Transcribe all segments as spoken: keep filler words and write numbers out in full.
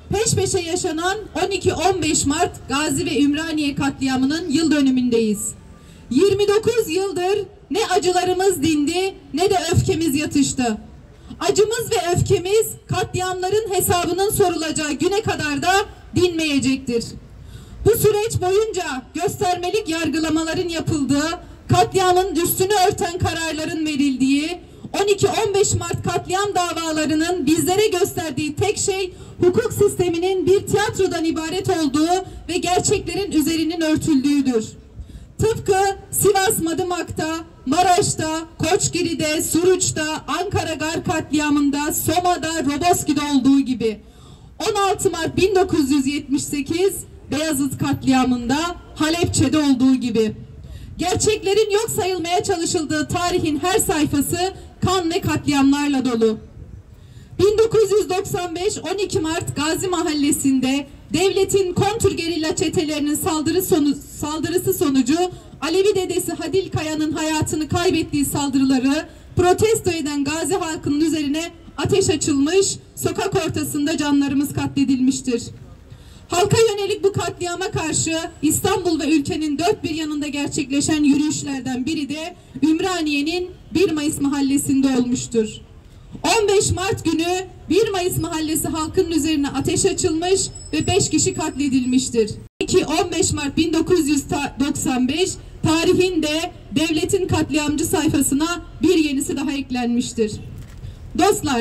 Peş peşe yaşanan on iki on beş Mart Gazi ve Ümraniye katliamının yıl dönümündeyiz. yirmi dokuz yıldır ne acılarımız dindi ne de öfkemiz yatıştı. Acımız ve öfkemiz katliamların hesabının sorulacağı güne kadar da dinmeyecektir. Bu süreç boyunca göstermelik yargılamaların yapıldığı, katliamın üstünü örten kararların verildiği, on iki on beş Mart katliam davalarının bizlere gösterdiği tek şey hukuk sisteminin bir tiyatrodan ibaret olduğu ve gerçeklerin üzerinin örtüldüğüdür. Tıpkı Sivas Madımak'ta, Maraş'ta, Koçgiri'de, Suruç'ta, Ankara Gar katliamında, Soma'da, Roboski'de olduğu gibi. on altı Mart bin dokuz yüz yetmiş sekiz Beyazıt katliamında, Halepçe'de olduğu gibi. Gerçeklerin yok sayılmaya çalışıldığı tarihin her sayfası kan ve katliamlarla dolu. bin dokuz yüz doksan beş on iki Mart Gazi Mahallesi'nde devletin kontrgerilla çetelerinin saldırı sonu, saldırısı sonucu Alevi dedesi Hadil Kaya'nın hayatını kaybettiği saldırıları protesto eden Gazi halkının üzerine ateş açılmış, sokak ortasında canlarımız katledilmiştir. Halka yönelik bu katliama karşı İstanbul ve ülkenin dört bir yanında gerçekleşen yürüyüşlerden biri de Ümraniye'nin bir Mayıs mahallesinde olmuştur. on beş Mart günü bir Mayıs mahallesi halkının üzerine ateş açılmış ve beş kişi katledilmiştir. iki on beş Mart bin dokuz yüz doksan beş tarihin de devletin katliamcı sayfasına bir yenisi daha eklenmiştir. Dostlar,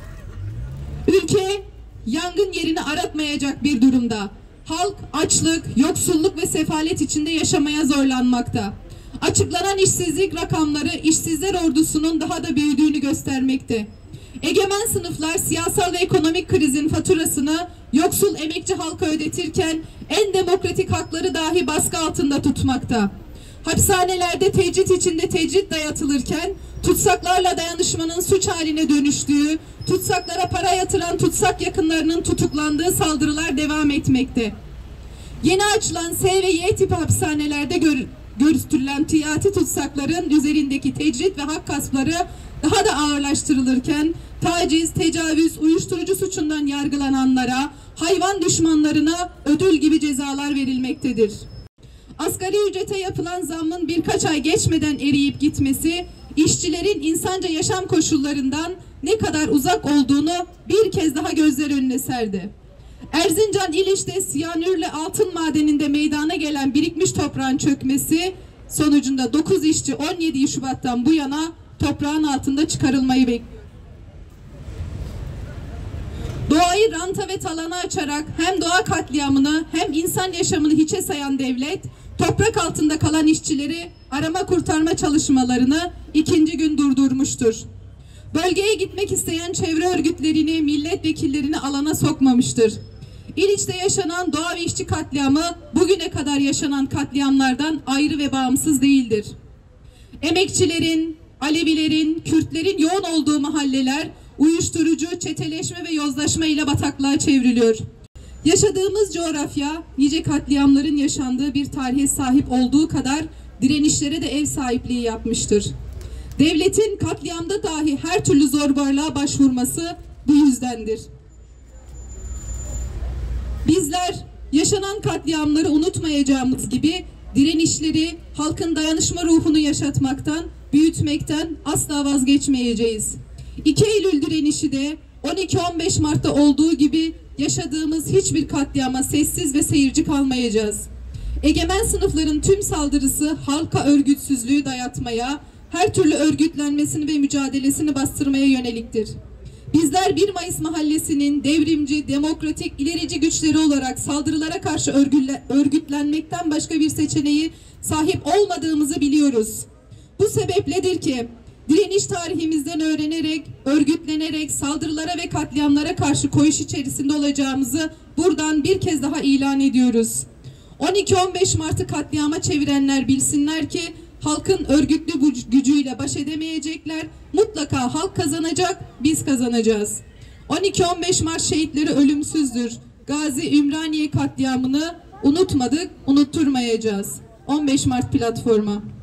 ülke yangın yerini aratmayacak bir durumda. Halk açlık, yoksulluk ve sefalet içinde yaşamaya zorlanmakta. Açıklanan işsizlik rakamları işsizler ordusunun daha da büyüdüğünü göstermekte. Egemen sınıflar siyasal ve ekonomik krizin faturasını yoksul emekçi halka ödetirken en demokratik hakları dahi baskı altında tutmakta. Hapishanelerde tecrit içinde tecrit dayatılırken tutsaklarla dayanışmanın suç haline dönüştüğü, tutsaklara para yatıran tutsak yakınlarının tutuklandığı saldırılar devam etmekte. Yeni açılan S ve Y tipi hapishanelerde gör, görüntülenen tiyati tutsakların üzerindeki tecrit ve hak gaspları daha da ağırlaştırılırken taciz, tecavüz, uyuşturucu suçundan yargılananlara, hayvan düşmanlarına ödül gibi cezalar verilmektedir. Asgari ücrete yapılan zammın birkaç ay geçmeden eriyip gitmesi, işçilerin insanca yaşam koşullarından ne kadar uzak olduğunu bir kez daha gözler önüne serdi. Erzincan İliş'te siyanürle altın madeninde meydana gelen birikmiş toprağın çökmesi sonucunda dokuz işçi on yedi Şubat'tan bu yana toprağın altında çıkarılmayı bekliyor. Doğayı ranta ve talana açarak hem doğa katliamını hem insan yaşamını hiçe sayan devlet, toprak altında kalan işçileri arama kurtarma çalışmalarını ikinci gün durdurmuştur. Bölgeye gitmek isteyen çevre örgütlerini, milletvekillerini alana sokmamıştır. İliç'te yaşanan doğa ve işçi katliamı bugüne kadar yaşanan katliamlardan ayrı ve bağımsız değildir. Emekçilerin, Alevilerin, Kürtlerin yoğun olduğu mahalleler uyuşturucu, çeteleşme ve yozlaşma ile bataklığa çevriliyor. Yaşadığımız coğrafya nice katliamların yaşandığı bir tarihe sahip olduğu kadar direnişlere de ev sahipliği yapmıştır. Devletin katliamda dahi her türlü zorbalığa başvurması bu yüzdendir. Bizler yaşanan katliamları unutmayacağımız gibi direnişleri, halkın dayanışma ruhunu yaşatmaktan, büyütmekten asla vazgeçmeyeceğiz. iki Eylül direnişi de on iki on beş Mart'ta olduğu gibi yaşadığımız hiçbir katliama sessiz ve seyirci kalmayacağız. Egemen sınıfların tüm saldırısı halka örgütsüzlüğü dayatmaya, her türlü örgütlenmesini ve mücadelesini bastırmaya yöneliktir. Bizler bir Mayıs mahallesinin devrimci, demokratik, ilerici güçleri olarak saldırılara karşı örgütlenmekten başka bir seçeneği sahip olmadığımızı biliyoruz. Bu sebepledir ki direniş tarihimizden öğrenerek, örgütlenerek saldırılara ve katliamlara karşı koyuş içerisinde olacağımızı buradan bir kez daha ilan ediyoruz. on iki on beş Mart'ı katliama çevirenler bilsinler ki halkın örgütlü gücüyle baş edemeyecekler. Mutlaka halk kazanacak, biz kazanacağız. on iki on beş Mart şehitleri ölümsüzdür. Gazi Ümraniye katliamını unutmadık, unutturmayacağız. on beş Mart platformu.